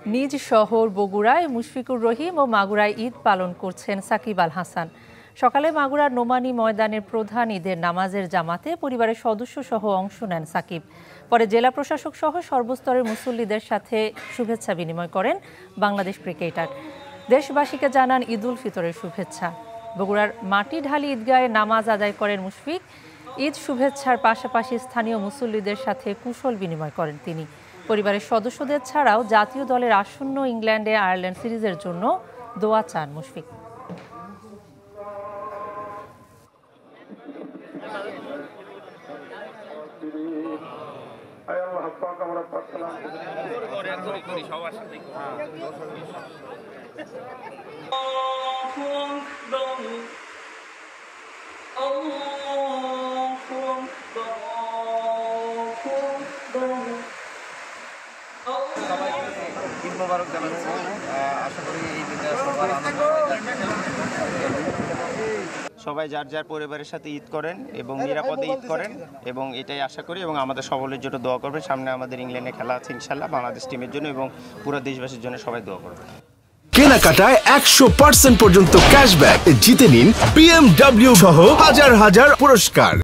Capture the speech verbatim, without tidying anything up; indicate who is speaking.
Speaker 1: নিজ শহর বগুড়ায় মুশফিকুর রহিম ও মাগুরায় ঈদ পালন করছেন সাকিব আল হাসান। সকালে মাগুরার নোমানী ময়দানের প্রধান ঈদের নামাজের জামাতে পরিবারের সদস্য সহ অংশ নেন সাকিব। পরে জেলা প্রশাসক সহ সর্বস্তরের মুসল্লিদের সাথে শুভেচ্ছা বিনিময় করেন বাংলাদেশ ক্রিকেটার। দেশবাসীকে জানান ঈদ উল ফিতরের শুভেচ্ছা। বগুড়ার মাটিঢালি ঈদগাহে নামাজ আদায় করেন মুশফিক। ঈদ শুভেচ্ছার পাশাপাশি স্থানীয় মুসল্লিদের সাথে কুশল বিনিময় করেন তিনি। পরিবারের সদস্যদের ছাড়াও জাতীয় দলের আসন্ন ইংল্যান্ডে আয়ারল্যান্ড সিরিজের জন্য দোয়া চান মুশফিক।
Speaker 2: ঈদ মোবারক জানাচ্ছি। আশা করি এই দিনটা সবার আনন্দ সবাই যার যার পরিবারের সাথে ঈদ করেন এবং নিরাপদে ঈদ করেন এবং এটাই আশা করি এবং আমাদের সকলের জন্য দোয়া করবেন। সামনে আমাদের ইংল্যান্ডে খেলা আছে ইনশাল্লাহ, বাংলাদেশ টিমের জন্য এবং পুরো দেশবাসীর জন্য সবাই দোয়া করবেন।
Speaker 3: কেনাকাটায় একশো পার্সেন্ট পর্যন্ত ক্যাশব্যাক জিতে নিন বিএমডব্লিউ সহ হাজার হাজার পুরস্কার।